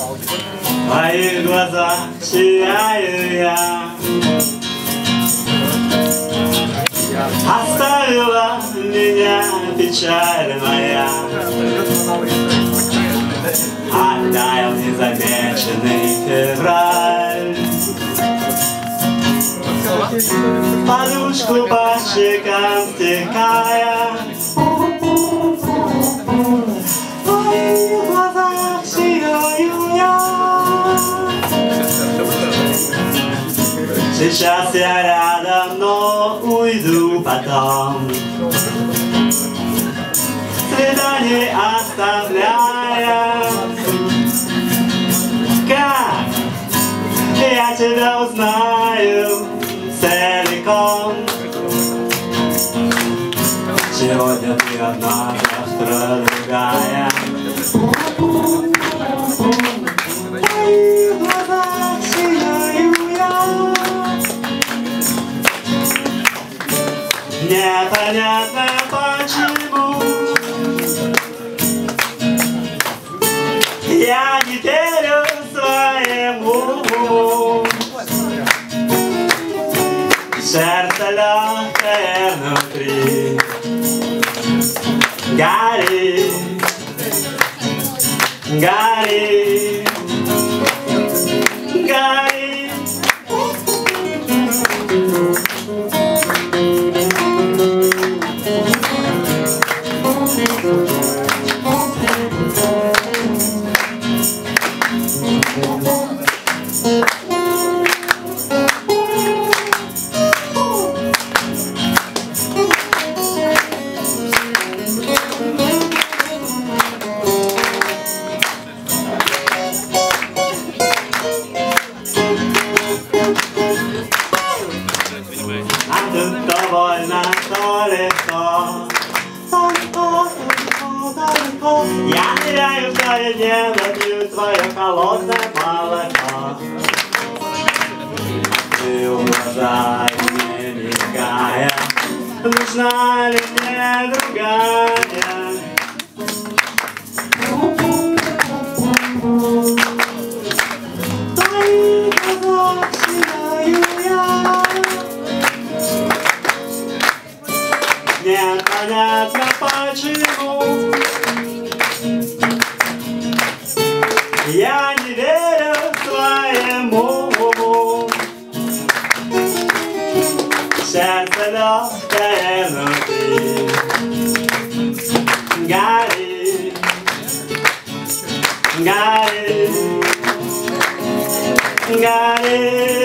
В твоих глазах сияю я. Оставила меня печаль моя. Оттаял незамеченный февраль. Подушку по щекам стекая. В твоих глазах сияю я. Сейчас я рядом, но уйду потом. Следа не оставляя. Как я тебя узнаю целиком? Сегодня ты одна, завтра другая. В твоих глазах сияю я. Непонятно почему я не верю своему уму. Сердце легкое внутри горит, горит, горит. А тут довольно далеко, далеко. Я ныряю в твое небо, пью твое холодное молоко. Ты уважай, не мигая, нужна ли мне другая? Твои глаза сияю я. Непонятно почему я не верю своему уму. Сердце легкое внутри горит, горит, горит.